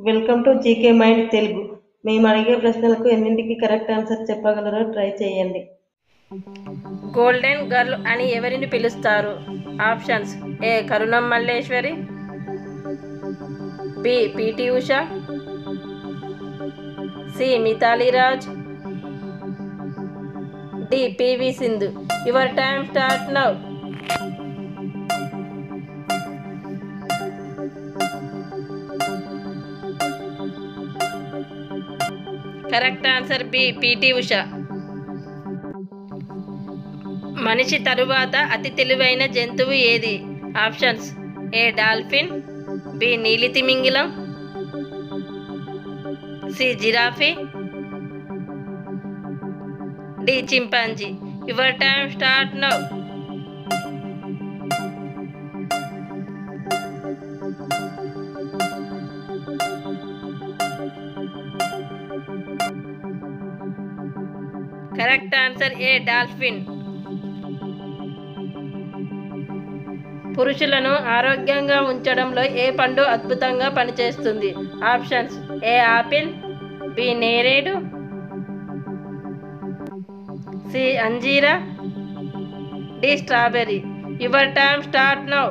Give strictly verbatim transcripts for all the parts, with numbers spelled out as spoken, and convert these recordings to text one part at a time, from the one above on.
Welcome to GK mind Telugu. మేము అడిగే ప్రశ్నలకు ఎన్నింటికి కరెక్ట్ ఆన్సర్ చెప్పగలరో ట్రై చేయండి. గోల్డెన్ గర్ల్ అని ఎవరిని పిలుస్తారు? Options: A Karnam Malleswari, B PT Usha, C Mithali Raj, D PV Sindhu. Your time start now. Correct answer B PT Usha. మనిషి తరువాత అతి తెలివైన జంతువు ఏది? ఆప్షన్స్: ఏ డాల్ఫిన్, బి నీలి తిమింగిలం, C giraffe, D chimpanzee. Your time start now. Correct answer A dolphin. పురుషులను ఆరోగ్యంగా ఉంచడంలో ఏ పండు అద్భుతంగా పనిచేస్తుంది? ఆప్షన్స్: ఏ ఆపిల్, బి నేరేడు, సి అంజీరా, D strawberry. Your time start now.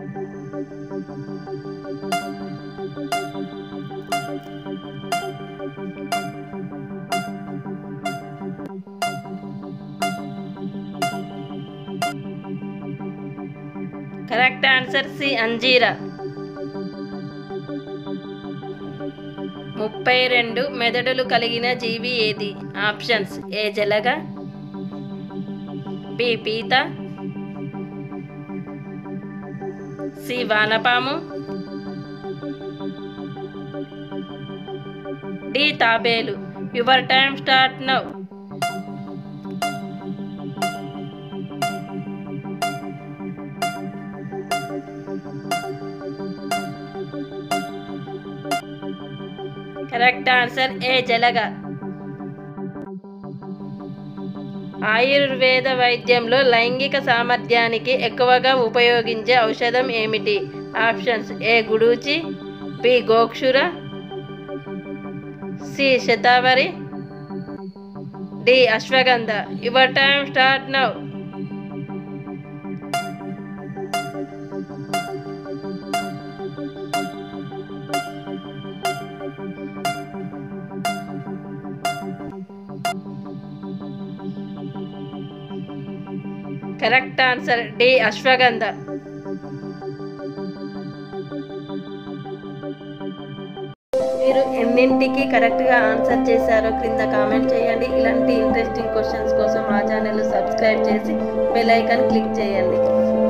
Correct answer C అంజీరా. ముప్పై రెండు మెదడులు కలిగిన జీవి ఏది? ఆప్షన్స్: ఏ జలగ, బి పీత, సి వానపాము, డి తాబేలు. Your time start now. Correct answer A జలగ. ఆయుర్వేద వైద్యంలో లైంగిక సామర్థ్యానికి ఎక్కువగా ఉపయోగించే ఔషధం ఏమిటి? Options: A guduchi, B gokshura, C shatavari, D ashwagandha. Your time start now. Correct answer D ashwagandha. మీరు ఎన్నింటికి కరెక్ట్గా ఆన్సర్ చేశారో క్రింద కామెంట్ చేయండి. ఇలాంటి ఇంట్రెస్టింగ్ క్వశ్చన్స్ కోసం మా ఛానల్ సబ్స్క్రైబ్ చేసి బెల్ ఐకాన్ క్లిక్ చేయండి.